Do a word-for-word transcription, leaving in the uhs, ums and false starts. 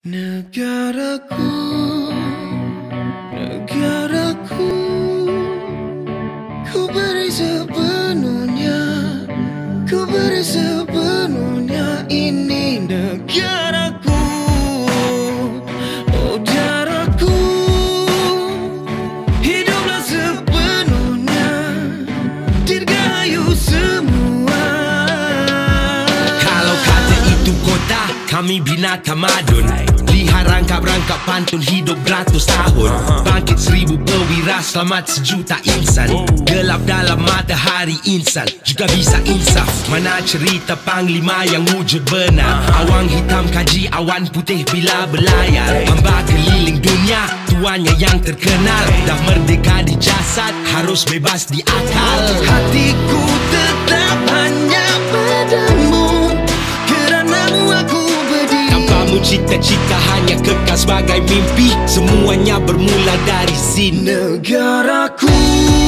Negaraku, negaraku, ku beri sepenuhnya, ku beri sepenuhnya. Ini negaraku, oh negaraku, hiduplah sepenuhnya, dirgahayu semua. Kalau kata itu kota, kami bina tamadun. Lihat rangkap-rangkap pantun hidup beratus tahun. Bangkit seribu perwira, selamat sejuta insan. Gelap dalam matahari insan juga bisa insaf. Mana cerita panglima yang wujud benar. Awang hitam kaji awan putih bila berlayar. Hamba keliling dunia, tuannya yang terkenal. Dah merdeka di jasad, harus bebas di akal. Hatiku tetap hanya padamu, kerana aku berdiri. Tanpamu cita-cita hanya kekal sebagai mimpi. Semuanya bermula dari sini. Negaraku,